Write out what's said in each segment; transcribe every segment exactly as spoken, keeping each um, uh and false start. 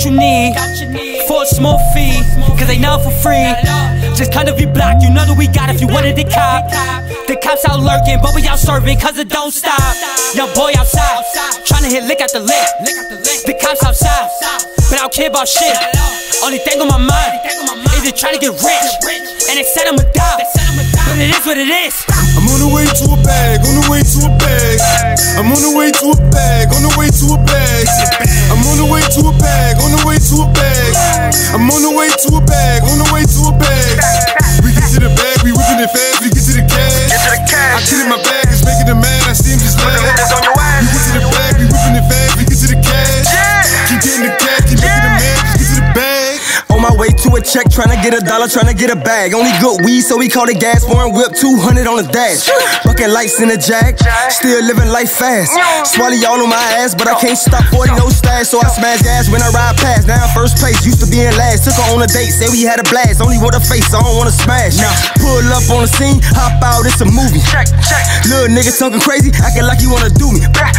what you need for a small fee, cause they know for free. Just kind of be blocked, you know that we got if you wanted to cop. The cops out lurking, but we out serving cause it don't stop. Young boy outside, tryna hit lick at the lick. The cops outside, but I don't care about shit. Only thing on my mind is it trying to get rich. And they said I'ma die, but it is what it is. I'm on the way to a bag, on the way to a bag. I'm on the way to a bag, on the way to a bag. I'm on the way to a bag, on the way to a bag. I'm on the way to a bag, on the way to a bag. We get to the bag, we whipping it fast, we get to the cash. I get in my bag, it's making them mad, I see him just laugh. We get to the bag, we whipping it fast, we get to the cash. Keep getting the cash, keep making them mad, just get to the bag. On my way to a check, tryna get a dollar, tryna get a bag. Only good weed, so we call it gas. Foreign whip, two hundred on the dash. Bucket lights in the jack, still living life fast. Swallow y'all on my ass, but I can't stop, forty no stash. So I smash gas when I ride past. Now I'm first place, used to be in last. Took her on a date, said we had a blast. Only with a face, I don't wanna smash. Pull up on the scene, hop out, it's a movie. Little nigga talking crazy, acting like you wanna do me.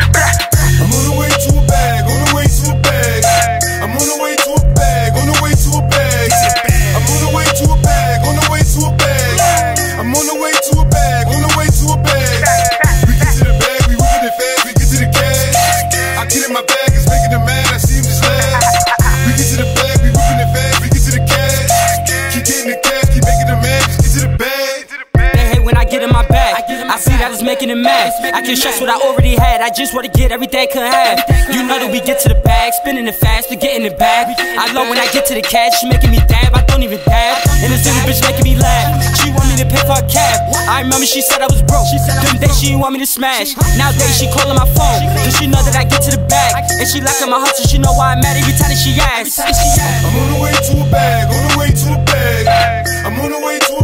I'm on the way to a bag, on the way to a bag. I'm on the way to a bag, on the way to a bag. I'm on the way to a bag, on the way to a bag. I'm on the way to a bag, on the way to a bag. We get to the bag, we whipping it fast, we get to the cash. I get in my bag, it's making them mad, I see him just laugh. We get to the bag, we whipping it fast, we get to the cash. Keep getting the cash, keep making them mad, just get to the bag. They hate when I get in my bag, I see that it's making them mad. I can stress what I already had, I just wanna get everything I could have. You know that we get to the bag, spinning it fast, but getting it back. I love when I get to the cash, she making me dab, I don't even dab. And this little bitch making me laugh, she want me to pay for a cab. I remember she said I was broke, them days she didn't want me to smash. Nowadays she calling my phone, cause she know that I get to the bag. And she liking my hustle, she know why I'm mad every time that she asks. I'm on the way to a bag, on the way to a bag. I'm on the way to